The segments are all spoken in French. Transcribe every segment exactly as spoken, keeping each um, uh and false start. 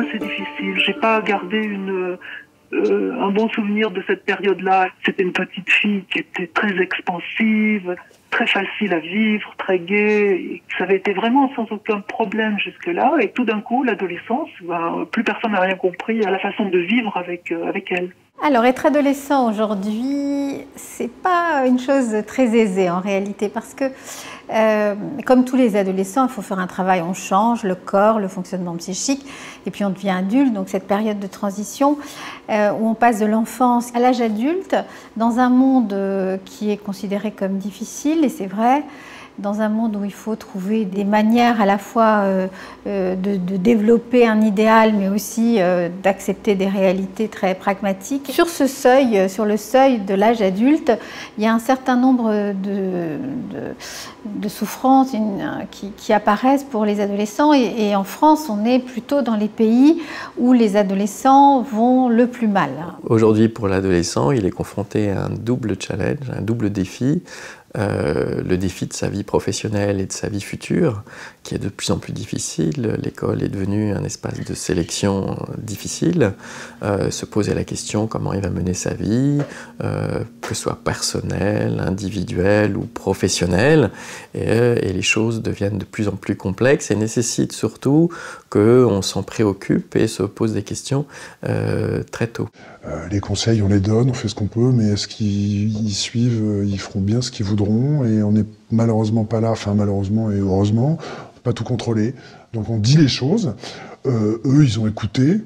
assez difficile. J'ai pas gardé une, euh, un bon souvenir de cette période-là. C'était une petite fille qui était très expansive, très facile à vivre, très gaie. Ça avait été vraiment sans aucun problème jusque-là. Et tout d'un coup, l'adolescence, ben, plus personne n'a rien compris à la façon de vivre avec, euh, avec elle. Alors, être adolescent aujourd'hui, c'est pas une chose très aisée en réalité, parce que, euh, comme tous les adolescents, il faut faire un travail, on change le corps, le fonctionnement psychique, et puis on devient adulte, donc cette période de transition euh, où on passe de l'enfance à l'âge adulte, dans un monde euh, qui est considéré comme difficile, et c'est vrai, dans un monde où il faut trouver des manières à la fois euh, euh, de, de développer un idéal, mais aussi euh, d'accepter des réalités très pragmatiques. Sur ce seuil, sur le seuil de l'âge adulte, il y a un certain nombre de, de, de souffrances qui, qui apparaissent pour les adolescents. Et, et en France, on est plutôt dans les pays où les adolescents vont le plus mal. Aujourd'hui, pour l'adolescent, il est confronté à un double challenge, un double défi. Euh, le défi de sa vie professionnelle et de sa vie future, qui est de plus en plus difficile. L'école est devenue un espace de sélection difficile. Euh, se poser la question comment il va mener sa vie, euh, que ce soit personnelle, individuelle ou professionnelle. Et, et les choses deviennent de plus en plus complexes et nécessitent surtout qu'on s'en préoccupe et se pose des questions euh, très tôt. Euh, les conseils, on les donne, on fait ce qu'on peut, mais est-ce qu'ils suivent, ils feront bien ce qu'ils voudront, et on n'est malheureusement pas là, enfin malheureusement et heureusement, pas tout contrôler. Donc on dit les choses, euh, eux ils ont écouté.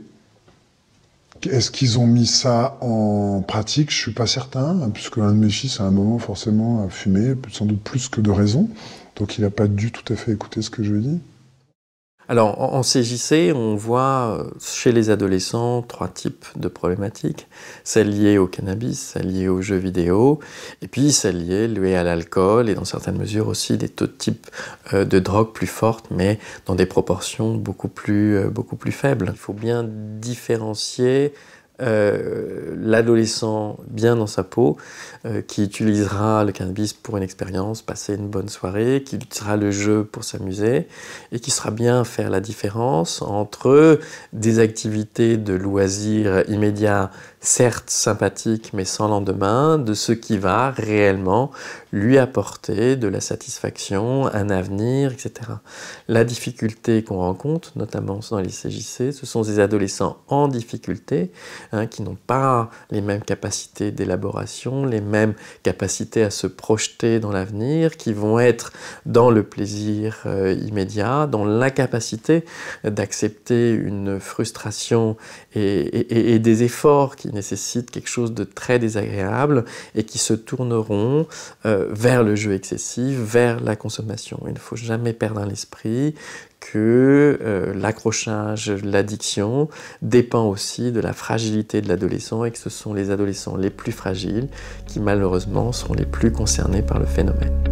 Est-ce qu'ils ont mis ça en pratique? Je suis pas certain, puisque un de mes fils à un moment forcément a fumé, sans doute plus que de raison, donc il n'a pas dû tout à fait écouter ce que je dis. Alors, en C J C, on voit chez les adolescents trois types de problématiques. Celles liées au cannabis, celles liées aux jeux vidéo, et puis celles liées à l'alcool, et dans certaines mesures aussi des taux de type de drogue plus fortes, mais dans des proportions beaucoup plus, beaucoup plus faibles. Il faut bien différencier Euh, l'adolescent bien dans sa peau, euh, qui utilisera le cannabis pour une expérience, passer une bonne soirée, qui utilisera le jeu pour s'amuser, et qui sera bien faire la différence entre des activités de loisirs immédiats, certes sympathiques, mais sans lendemain, de ce qui va réellement lui apporter de la satisfaction, un avenir, et cetera. La difficulté qu'on rencontre, notamment dans les C J C, ce sont des adolescents en difficulté, Hein, qui n'ont pas les mêmes capacités d'élaboration, les mêmes capacités à se projeter dans l'avenir, qui vont être dans le plaisir euh, immédiat, dans l'incapacité d'accepter une frustration et, et, et des efforts qui nécessitent quelque chose de très désagréable et qui se tourneront euh, vers le jeu excessif, vers la consommation. Il ne faut jamais perdre à l'esprit que euh, l'accrochage, l'addiction dépend aussi de la fragilité de l'adolescent et que ce sont les adolescents les plus fragiles qui malheureusement sont les plus concernés par le phénomène.